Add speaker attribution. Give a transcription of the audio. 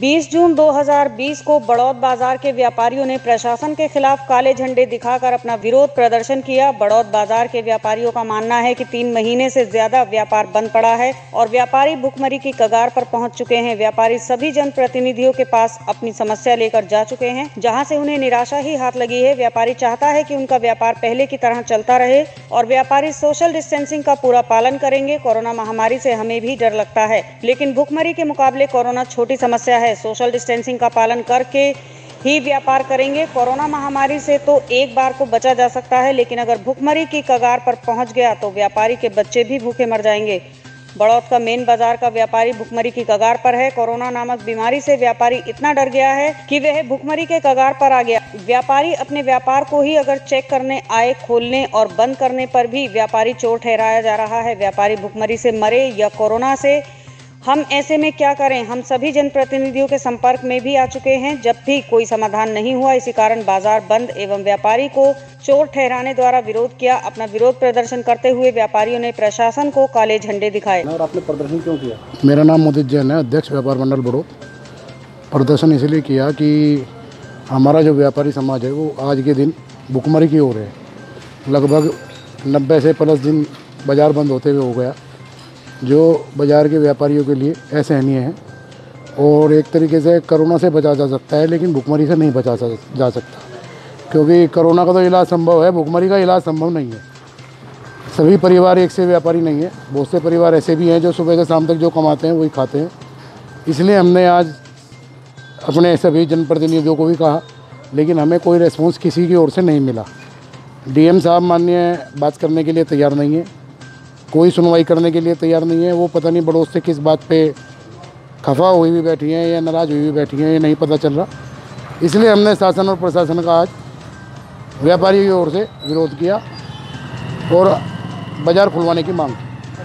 Speaker 1: 20 जून 2020 को बड़ौद बाजार के व्यापारियों ने प्रशासन के खिलाफ काले झंडे दिखाकर अपना विरोध प्रदर्शन किया। बड़ौद बाजार के व्यापारियों का मानना है कि 3 महीने से ज्यादा व्यापार बंद पड़ा है और व्यापारी भुखमरी की कगार पर पहुंच चुके हैं। व्यापारी सभी जनप्रतिनिधियों के पास अपनी समस्या लेकर जा चुके हैं, जहां से उन्हें निराशा ही हाथ लगी है। व्यापारी चाहता है कि उनका व्यापार पहले की तरह चलता रहे और व्यापारी सोशल डिस्टेंसिंग का पूरा पालन करेंगे। कोरोना महामारी से हमें भी डर लगता है, लेकिन भुखमरी के मुकाबले कोरोना छोटी समस्या है। सोशल डिस्टेंसिंग का पालन करके ही व्यापार करेंगे। कोरोना महामारी से तो एक बार को बचा जा सकता है, लेकिन अगर भुखमरी की कगार पर पहुंच गया तो व्यापारी के बच्चे भी भूखे मर जाएंगे। बड़ौद का मेन बाजार का व्यापारी भुखमरी की कगार पर है। कोरोना नामक बीमारी से व्यापारी इतना डर गया है कि वह भुखमरी के कगार पर आ गया। व्यापारी अपने व्यापार को ही अगर चेक करने आए, खोलने और बंद करने पर भी व्यापारी चोर ठहराया जा रहा है। व्यापारी भुखमरी से मरे या कोरोना से, हम ऐसे में क्या करें? हम सभी जनप्रतिनिधियों के संपर्क में भी आ चुके हैं, जब भी कोई समाधान नहीं हुआ। इसी कारण बाजार बंद एवं व्यापारी को चोर ठहराने द्वारा विरोध किया। अपना विरोध प्रदर्शन करते हुए व्यापारियों ने प्रशासन को काले झंडे दिखाए।
Speaker 2: और आपने प्रदर्शन क्यों किया?
Speaker 3: मेरा नाम मोदित जैन है, अध्यक्ष व्यापार मंडल बड़ौद। प्रदर्शन इसलिए किया कि हमारा जो व्यापारी समाज है वो आज के दिन भुखमरी की ओर है। लगभग 90 से प्लस दिन बाज़ार बंद होते हुए हो गया, जो बाज़ार के व्यापारियों के लिए असहनीय है। और एक तरीके से कोरोना से बचा जा सकता है, लेकिन भुखमरी से नहीं बचा जा सकता, क्योंकि कोरोना का तो इलाज संभव है, भुखमरी का इलाज संभव नहीं है। सभी परिवार एक से व्यापारी नहीं है, बहुत से परिवार ऐसे भी हैं जो सुबह से शाम तक जो कमाते हैं वही खाते हैं। इसलिए हमने आज अपने सभी जनप्रतिनिधियों को भी कहा, लेकिन हमें कोई रिस्पॉन्स किसी की ओर से नहीं मिला। डीएम साहब माननीय बात करने के लिए तैयार नहीं है, कोई सुनवाई करने के लिए तैयार नहीं है। वो पता नहीं बड़ौद से किस बात पे खफा हुई भी बैठी हैं या नाराज़ हुई भी बैठी हैं, ये नहीं पता चल रहा। इसलिए हमने शासन और प्रशासन का आज व्यापारियों की ओर से विरोध किया और बाज़ार खुलवाने की मांग की।